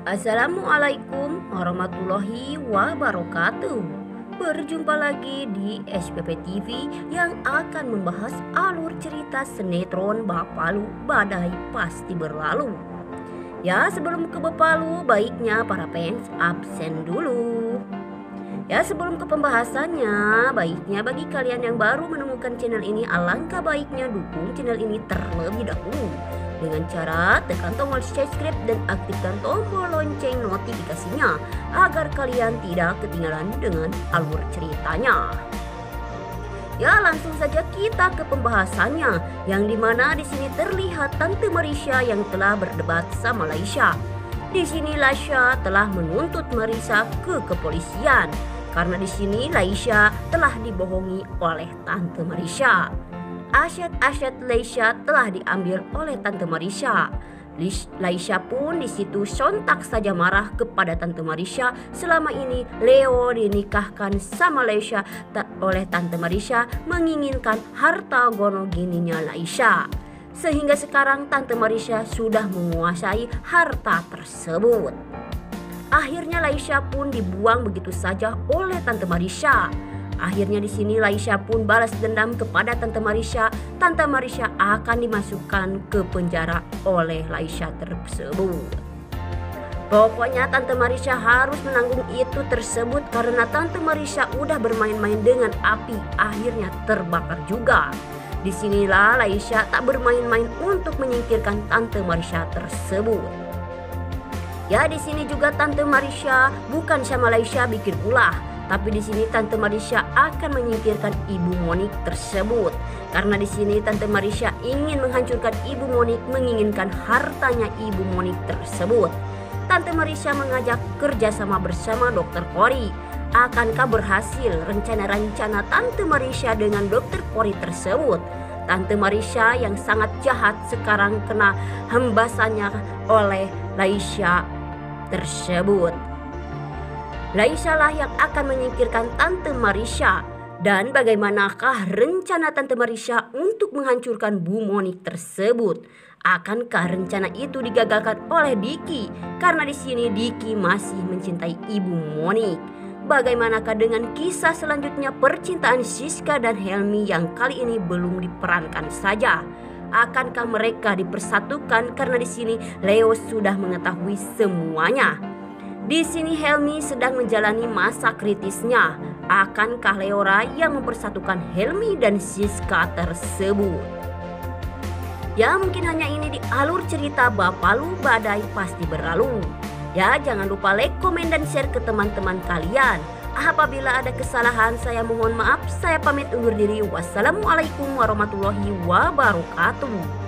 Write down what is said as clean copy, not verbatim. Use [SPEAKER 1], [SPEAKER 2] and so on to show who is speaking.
[SPEAKER 1] Assalamualaikum warahmatullahi wabarakatuh. Berjumpa lagi di SPP TV yang akan membahas alur cerita sinetron Bapalu Badai Pasti Berlalu. Ya, sebelum ke Bapalu, baiknya para fans absen dulu. Ya, sebelum ke pembahasannya, baiknya bagi kalian yang baru menemukan channel ini, alangkah baiknya dukung channel ini terlebih dahulu dengan cara tekan tombol subscribe dan aktifkan tombol lonceng notifikasinya agar kalian tidak ketinggalan dengan alur ceritanya. Ya, langsung saja kita ke pembahasannya, yang dimana di sini terlihat Tante Marissa yang telah berdebat sama Laisha. Di sini Laisha telah menuntut Marissa ke kepolisian karena di sini Laisha telah dibohongi oleh Tante Marissa. Aset-aset Laisha telah diambil oleh Tante Marissa. Laisha pun di situ sontak saja marah kepada Tante Marissa. Selama ini Leo dinikahkan sama Laisha oleh Tante Marissa menginginkan harta gono gininya Laisha. Sehingga sekarang Tante Marissa sudah menguasai harta tersebut. Akhirnya Laisha pun dibuang begitu saja oleh Tante Marissa. Akhirnya di sini Laisha pun balas dendam kepada Tante Marissa. Tante Marissa akan dimasukkan ke penjara oleh Laisha tersebut. Pokoknya Tante Marissa harus menanggung itu tersebut karena Tante Marissa udah bermain-main dengan api, akhirnya terbakar juga. Disinilah Laisha tak bermain-main untuk menyingkirkan Tante Marissa tersebut. Ya, di sini juga Tante Marissa bukan sama Laisha bikin ulah. Tapi di sini Tante Marissa akan menyingkirkan Ibu Monik tersebut. Karena di sini Tante Marissa ingin menghancurkan Ibu Monik, menginginkan hartanya Ibu Monik tersebut. Tante Marissa mengajak kerjasama bersama Dokter Kori. Akankah berhasil rencana-rencana Tante Marissa dengan Dokter Kori tersebut? Tante Marissa yang sangat jahat sekarang kena hembasannya oleh Laisha tersebut. Laisha lah yang akan menyingkirkan Tante Marissa. Dan bagaimanakah rencana Tante Marissa untuk menghancurkan Bu Monik tersebut? Akankah rencana itu digagalkan oleh Diki? Karena di sini Diki masih mencintai Ibu Monik. Bagaimanakah dengan kisah selanjutnya percintaan Siska dan Helmi yang kali ini belum diperankan saja? Akankah mereka dipersatukan? Karena di sini Leo sudah mengetahui semuanya. Di sini Helmi sedang menjalani masa kritisnya. Akankah Leora yang mempersatukan Helmi dan Siska tersebut? Ya, mungkin hanya ini di alur cerita Bapalu Badai Pasti Berlalu. Ya, jangan lupa like, komen, dan share ke teman-teman kalian. Apabila ada kesalahan saya mohon maaf. Saya pamit undur diri. Wassalamualaikum warahmatullahi wabarakatuh.